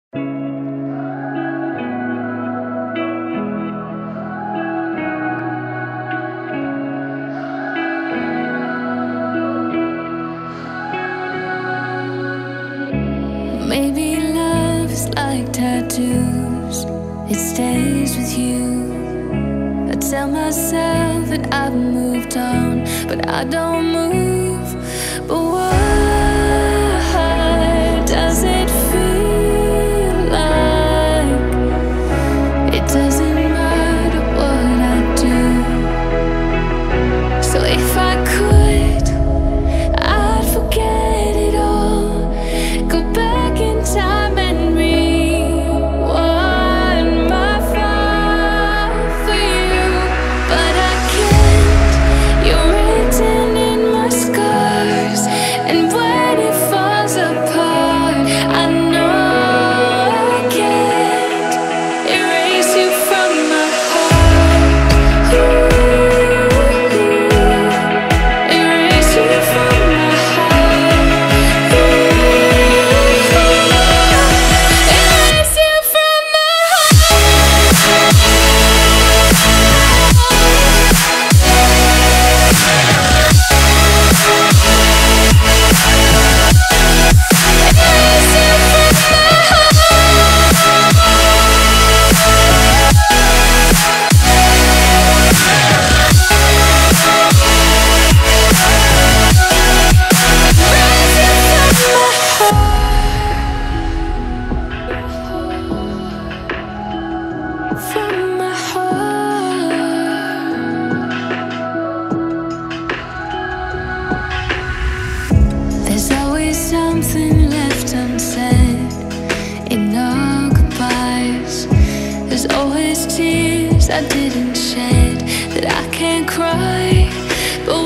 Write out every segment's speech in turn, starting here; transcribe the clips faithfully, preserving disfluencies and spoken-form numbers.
Maybe love is like tattoos, it stays with you. I tell myself that I've moved on, but I don't move. But why does it feel like it doesn't matter what I do? So if I could, I'd forget it all, go back in time and rewind my fall for you. But I can't, you're written in my scars, and when it falls apart, I know I can't erase you from my heart. Ooh, erase you from my heart. Erase you from my from my heart. There's always something left unsaid in our goodbyes. There's always tears I didn't shed that I can't cry. But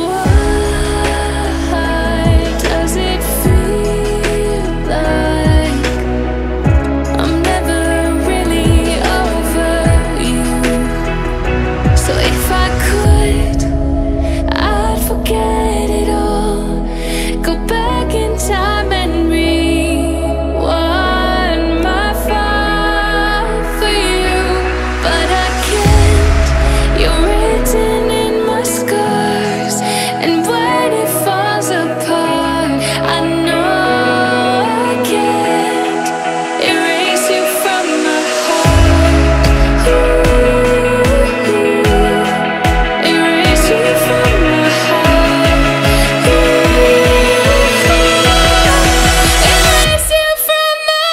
why does it feel like I'm never really over you? So if I could, I'd forget it all, go back in time and rewind my fall for you. But I can't, you're written in my scars, and when it falls apart, I know I can't erase you from my heart. Ooh, erase you from my heart. Erase you from my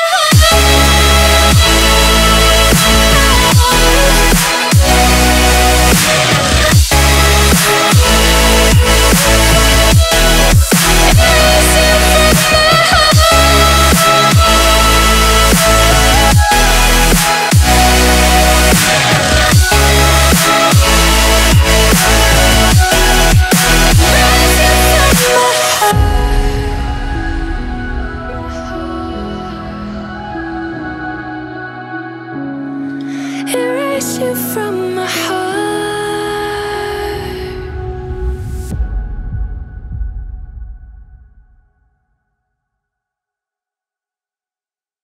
Erase you from